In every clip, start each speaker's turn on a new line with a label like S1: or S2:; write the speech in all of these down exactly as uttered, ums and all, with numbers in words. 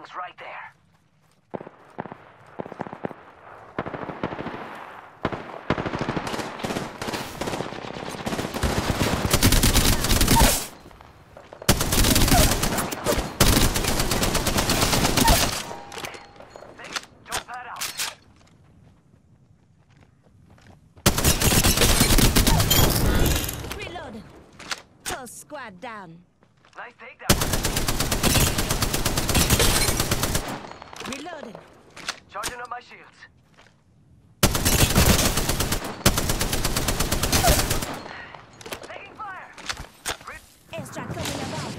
S1: rings right there.
S2: Squad down.
S1: Nice takedown.
S2: Reloading.
S1: Charging up my shields. Taking fire. Re
S2: Airstrike coming above.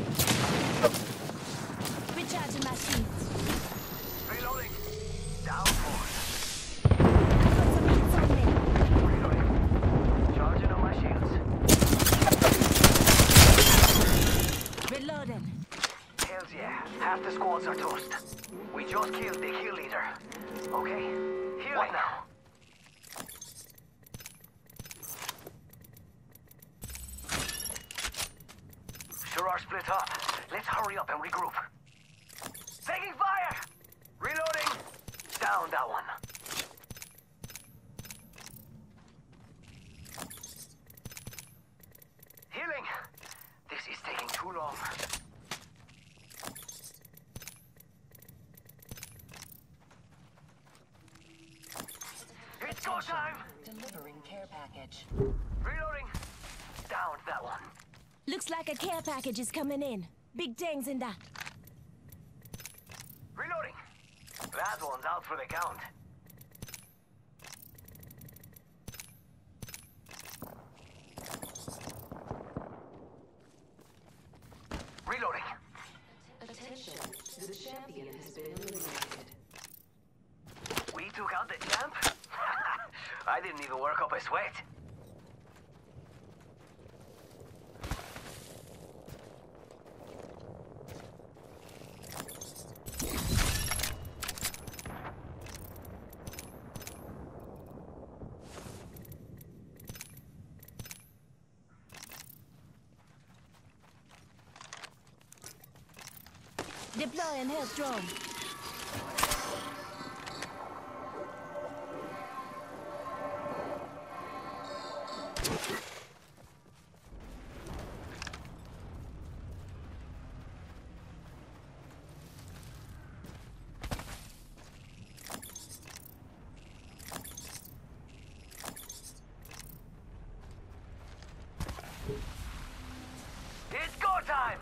S2: Recharging my shields.
S1: Reloading. Down four.
S2: I've got some hits on me.
S1: Reloading. Charging up my shields.
S2: Reloading.
S1: Hells yeah. Half the squads are toast. We just killed the kill leader. Okay. Healing. What now? Sure are split up. Let's hurry up and regroup. Taking fire! Reloading. Down that one. Healing. This is taking too long. It's go time!
S3: Delivering care package.
S1: Reloading. Down that one.
S2: Looks like a care package is coming in. Big dings in that.
S1: Reloading. That one's out for the count. Reloading.
S3: Attention, the champion has been eliminated.
S1: We took out the champ? I didn't even work up a sweat.
S2: Deploying health drone.
S1: It's go time!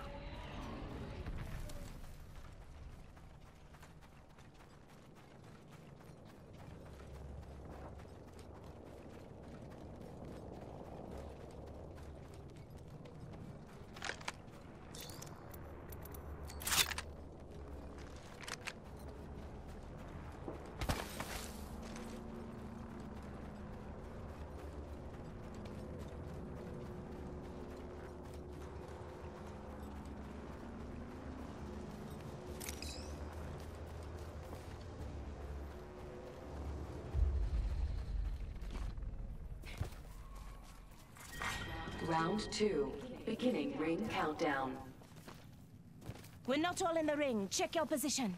S3: Round two. Beginning ring countdown.
S2: We're not all in the ring. Check your position.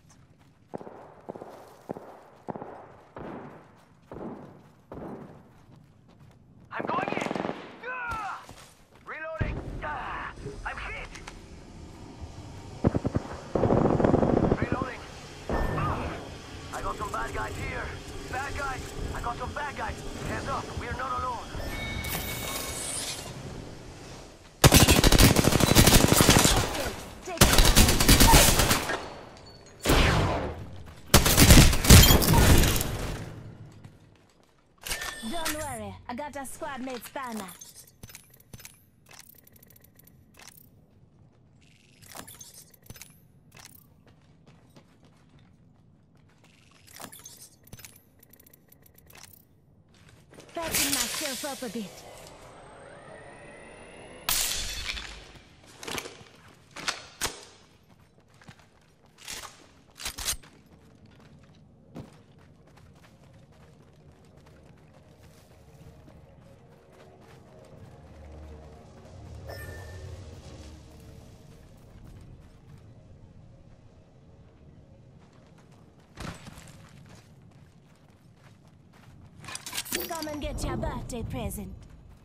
S1: I'm going in! Ah! Reloading! Ah! I'm hit! Reloading! Ah! I got some bad guys here! Bad guys! I got some bad guys! Hands up! We're not alone!
S2: Take it back. Don't worry, I got a squad mate spanner. Patching myself up a bit. Come and get your birthday present.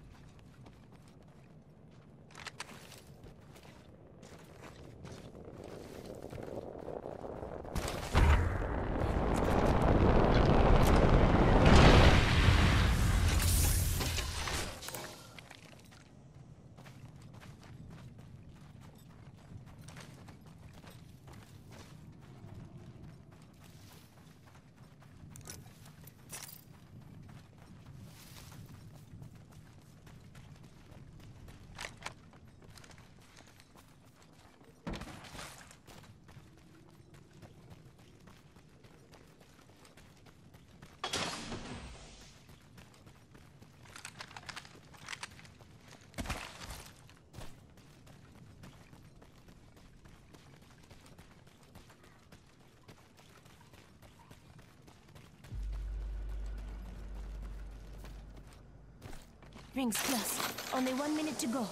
S2: Rings close. Only one minute to go.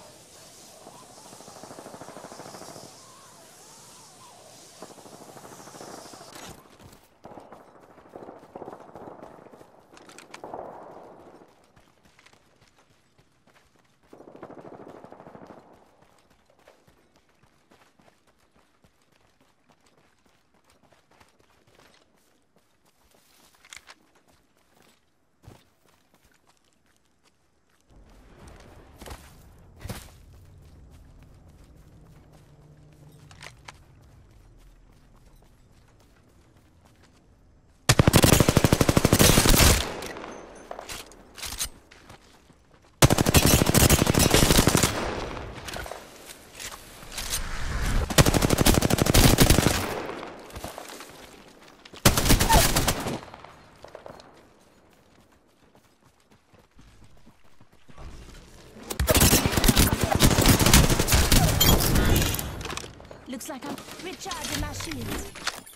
S2: Looks like I'm recharging my shields.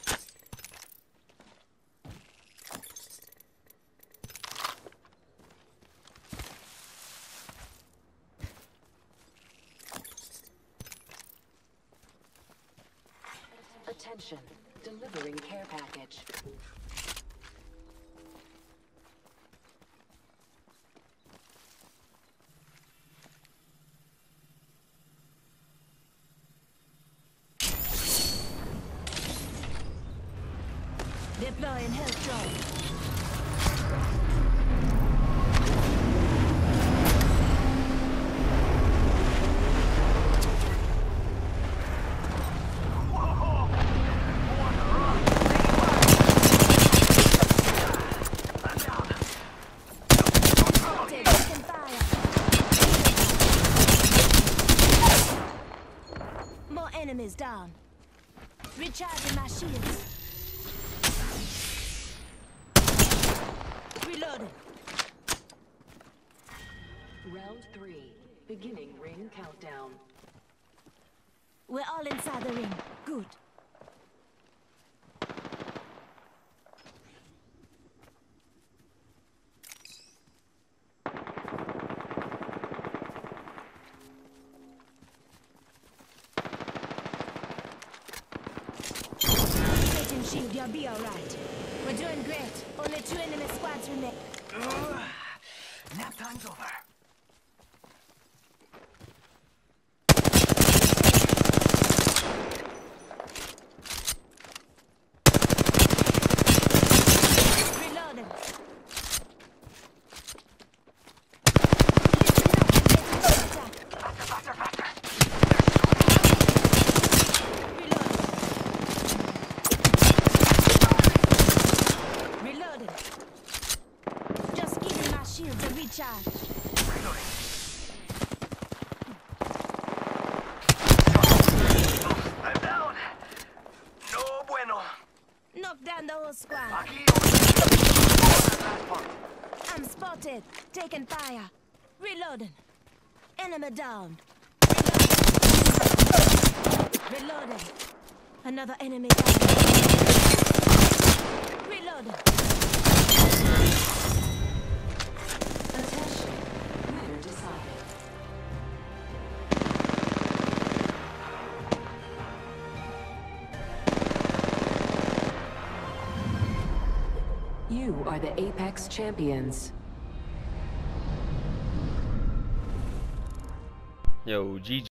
S3: Attention, delivering care package.
S2: Deploying health drone. Enemies down. Recharging my shields. Reloading.
S3: Round three. Beginning ring countdown.
S2: We're all inside the ring. Good. Shield, you'll be alright. We're doing great. Only two enemy squads remain.
S1: Uh, nap time's over.
S2: Reloading.
S1: Faster, faster, faster.
S2: Just giving my shields a recharge.
S1: Reloading. I'm down. No bueno.
S2: Knock down the whole squad.
S1: Aquí on the platform.
S2: I'm spotted. Taking fire. Reloading. Enemy down. Reloading. Reloading. Another enemy down. Reloading.
S3: Attention, winner decided. You are the Apex Champions.
S4: Yo, G G.